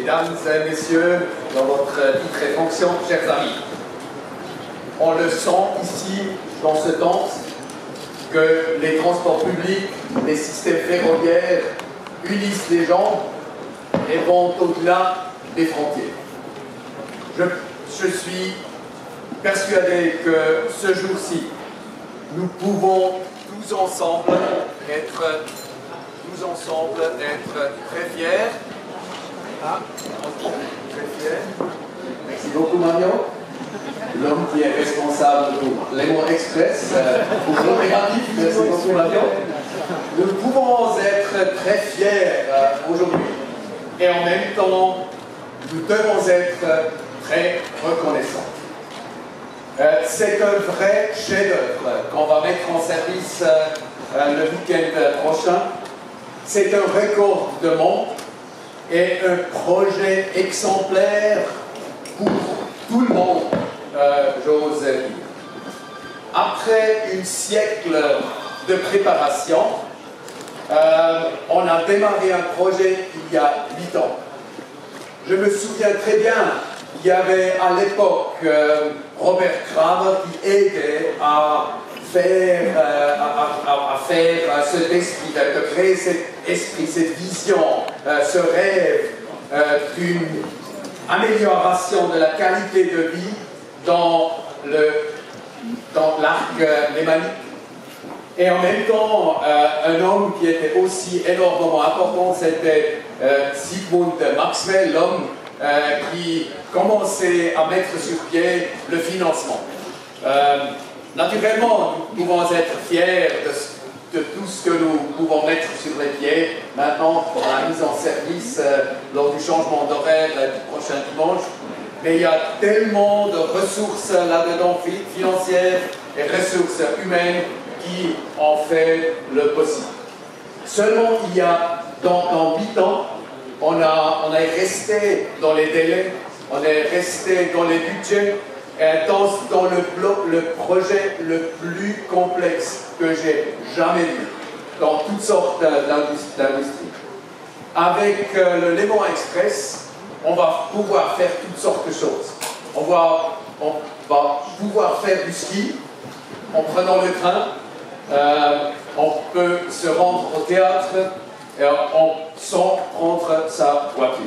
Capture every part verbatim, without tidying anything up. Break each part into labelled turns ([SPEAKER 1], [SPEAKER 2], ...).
[SPEAKER 1] Mesdames et messieurs, dans votre titre et fonction, chers amis, on le sent ici, dans ce temps, que les transports publics, les systèmes ferroviaires unissent les gens et vont au-delà des frontières. Je, je suis persuadé que ce jour-ci, nous pouvons tous ensemble être, tous ensemble être très fiers. Ah, très fiers. Merci beaucoup, Marion. L'homme qui est responsable pour Léman Express, euh, pour l'opératif. Merci beaucoup, Marion. Nous pouvons être très fiers euh, aujourd'hui et en même temps, nous devons être très reconnaissants. Euh, C'est un vrai chef-d'œuvre qu'on va mettre en service euh, le week-end prochain. C'est un record de monde et un projet exemplaire pour tout le monde, euh, j'ose dire. Après un siècle de préparation, euh, on a démarré un projet il y a huit ans. Je me souviens très bien, il y avait à l'époque euh, Robert Kramer qui aidait à faire, euh, à, à, à faire euh, cet esprit, de créer cet esprit, cette vision, euh, ce rêve euh, d'une amélioration de la qualité de vie dans le dans l'arc euh, lémanique. Et en même temps, euh, un homme qui était aussi énormément important, c'était euh, Zygmunt Maxwell, l'homme euh, qui commençait à mettre sur pied le financement. Euh, naturellement, nous pouvons être fiers de, de tout ce que nous pouvons mettre sur les pieds maintenant pour la mise en service euh, lors du changement d'horaire euh, du prochain dimanche. Mais il y a tellement de ressources là-dedans, financières et ressources humaines, qui en fait le possible. Seulement, il y a, dans huit ans, on, a, on est resté dans les délais, on est resté dans les budgets, et dans, dans le, bloc, le projet le plus complexe que j'ai jamais vu, dans toutes sortes d'industries. Avec euh, le Léman Express, on va pouvoir faire toutes sortes de choses. On va, on va pouvoir faire du ski en prenant le train. Euh, on peut se rendre au théâtre et on, sans prendre sa voiture.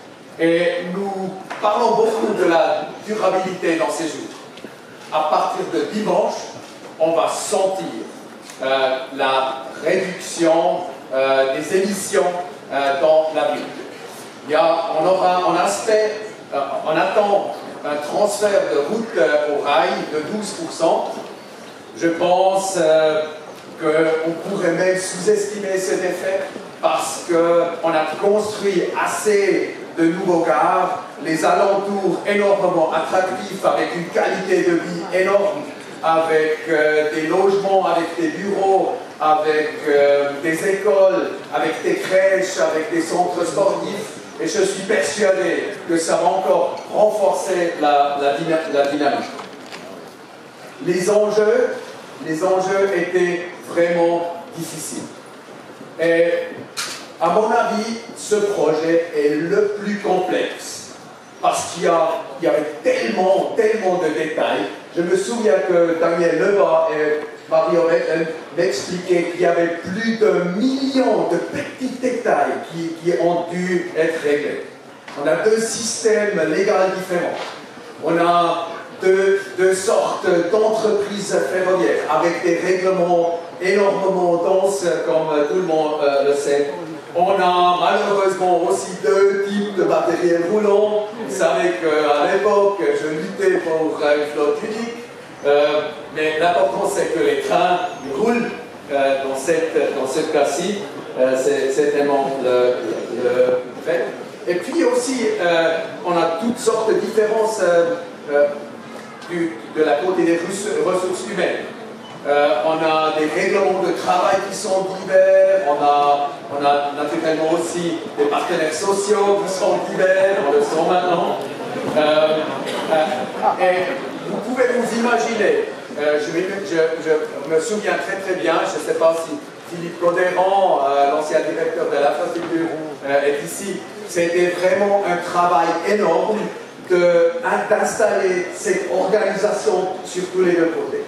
[SPEAKER 1] Et nous parlons beaucoup de la durabilité dans ces jours. À partir de dimanche, on va sentir euh, la réduction euh, des émissions euh, dans la ville. Il y a, on aura un aspect, euh, on attend un transfert de route euh, au rail de douze pour cent. Je pense euh, qu'on pourrait même sous-estimer cet effet parce qu'on a construit assez de nouveaux gares, les alentours énormément attractifs avec une qualité de vie énorme, avec euh, des logements, avec des bureaux, avec euh, des écoles, avec des crèches, avec des centres sportifs. Et je suis persuadé que ça va encore renforcer la, la, dyna la dynamique. Les enjeux Les enjeux étaient vraiment difficiles. Et à mon avis, ce projet est le plus complexe parce qu'il y, y avait tellement, tellement de détails. Je me souviens que Daniel Lebas et Marie-Aurèle m'expliquaient qu'il y avait plus de millions de petits détails qui, qui ont dû être réglés. On a deux systèmes légaux différents. On a Deux, deux sortes d'entreprises ferroviaires avec des règlements énormément denses, comme tout le monde euh, le sait. On a malheureusement aussi deux types de matériel roulant. Vous savez qu'à l'époque, je luttais pour une flotte unique, euh, mais l'important c'est que les trains roulent euh, dans, cette, dans ce cas-ci. Euh, c'est tellement le, le, le fait. Et puis aussi, euh, on a toutes sortes de différences. Euh, euh, Du, de la côté des ressources humaines. Euh, on a des règlements de travail qui sont divers, on a, on a naturellement aussi des partenaires sociaux qui sont divers, on le sent maintenant. Euh, euh, et vous pouvez vous imaginer, euh, je, je, je me souviens très très bien, je ne sais pas si Philippe Codéran, euh, l'ancien directeur de l'infrastructure, euh, est ici, C'était vraiment un travail énorme d'installer cette organisation sur tous les deux côtés.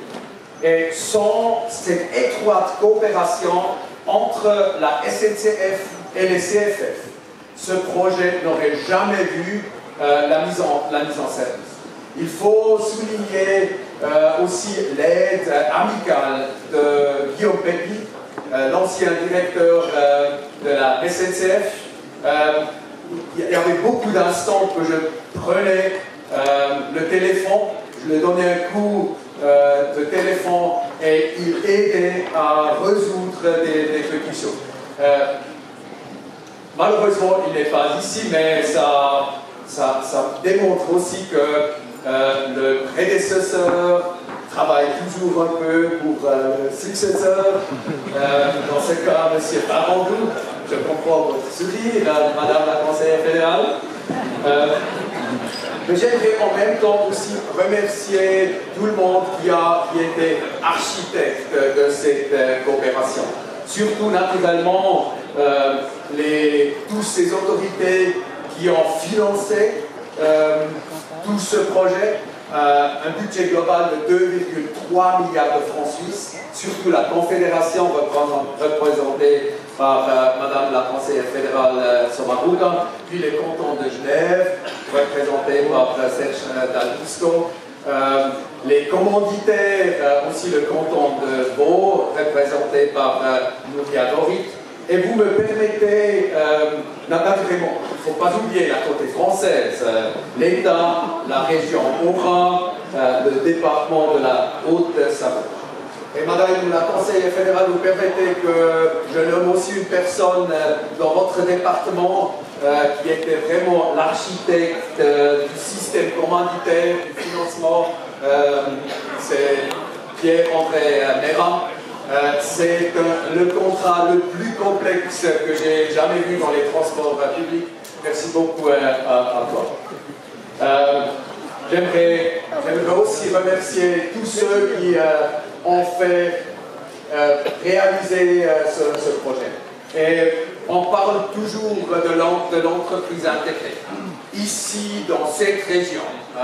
[SPEAKER 1] Et sans cette étroite coopération entre la S N C F et les C F F, ce projet n'aurait jamais vu euh, la, mise en, la mise en service. Il faut souligner euh, aussi l'aide euh, amicale de Guillaume Pépi, euh, l'ancien directeur euh, de la S N C F. Euh, il y avait beaucoup d'instants que je prenais euh, le téléphone, je lui donnais un coup euh, de téléphone et il aidait à résoudre des, des petites choses. Euh, malheureusement, il n'est pas ici, mais ça, ça, ça démontre aussi que euh, le prédécesseur travaille toujours un peu pour euh, le successeur. Euh, dans ce cas, M. Barandou, je comprends votre sourire, euh, Madame la conseillère fédérale. Euh, mais j'aimerais en même temps aussi remercier tout le monde qui a qui était architecte de cette euh, coopération. Surtout naturellement euh, les, toutes ces autorités qui ont financé euh, tout ce projet. Euh, un budget global de deux virgule trois milliards de francs suisses, surtout la Confédération représentée par euh, Madame la conseillère fédérale euh, Sommaruga, puis les cantons de Genève, représentés par euh, Serge D'Augusto, euh, les commanditaires, euh, aussi le canton de Vaud, représenté par euh, Nouria Dorit. Et vous me permettez, euh, naturellement, il ne faut pas oublier la côté française, euh, l'État, la région Haut-Rhin, euh, le département de la Haute-Savoie. Et Madame la conseillère fédérale, vous permettez que je nomme aussi une personne euh, dans votre département euh, qui était vraiment l'architecte euh, du système commanditaire, du financement, euh, c'est Pierre-André Méran. Euh, c'est le contrat le plus complexe que j'ai jamais vu dans les transports publics. Merci beaucoup à, à, à toi. Euh, J'aimerais aussi remercier tous ceux qui euh, ont fait euh, réaliser euh, ce, ce projet. Et on parle toujours de l'entreprise intégrée. Ici, dans cette région,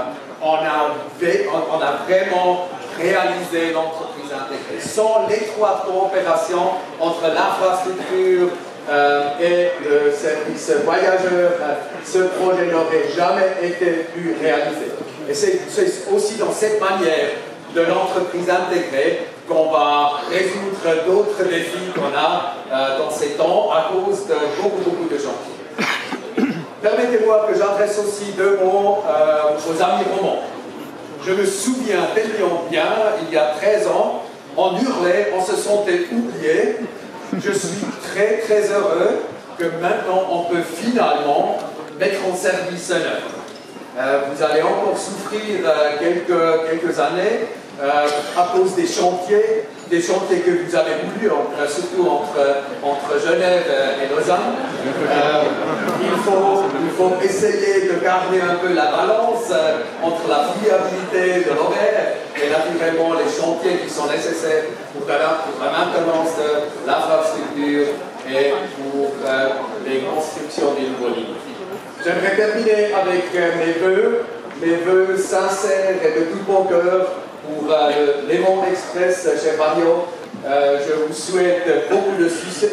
[SPEAKER 1] on a, on a vraiment réalisé l'entreprise intégrée. Sans l'étroite coopération entre l'infrastructure euh, et le service voyageur, euh, ce projet n'aurait jamais été pu réaliser. Et c'est aussi dans cette manière de l'entreprise intégrée qu'on va résoudre d'autres défis qu'on a euh, dans ces temps à cause de beaucoup, beaucoup de chantiers. Permettez-moi que j'adresse aussi deux mots euh, aux amis romans. Je me souviens tellement bien, il y a treize ans, on hurlait, on se sentait oublié. Je suis très très heureux que maintenant on peut finalement mettre en service un œuvre. Euh, vous allez encore souffrir euh, quelques, quelques années euh, à cause des chantiers, des chantiers que vous avez voulu, entre, surtout entre, entre Genève et Lausanne. Euh, il, faut, il faut essayer de garder un peu la balance euh, entre la fiabilité de l'horaire et naturellement les chantiers qui sont nécessaires pour la, pour la maintenance de l'infrastructure et pour euh, les constructions des nouveaux lignes. J'aimerais terminer avec euh, mes vœux, mes vœux sincères et de tout mon cœur pour euh, le Léman Express chez Vario. Euh, je vous souhaite beaucoup de succès,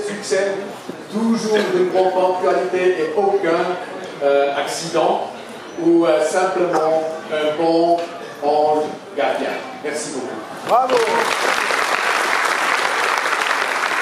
[SPEAKER 1] toujours de grande ponctualité et aucun euh, accident ou euh, simplement un bon ange gardien. Merci beaucoup.
[SPEAKER 2] Bravo!